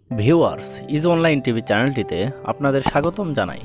Viewers, is online TV চ্যানেলটিতে আপনাদের স্বাগতম জানাই।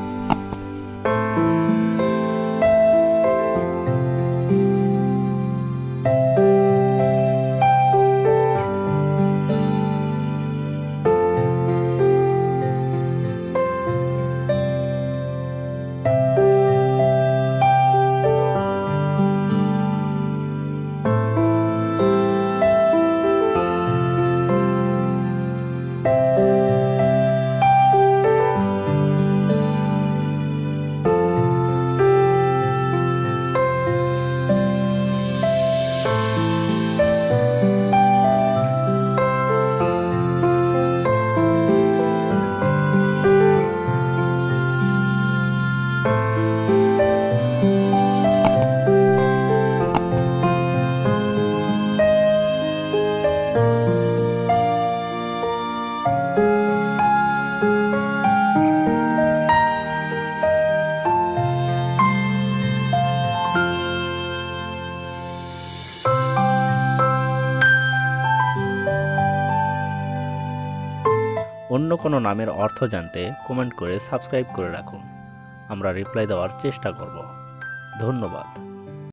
অন্য কোনো নামের অর্থ জানতে কমেন্ট করে সাবস্ক্রাইব করে রাখুন। আমরা রিপ্লাই দেওয়ার চেষ্টা করব। ধন্যবাদ।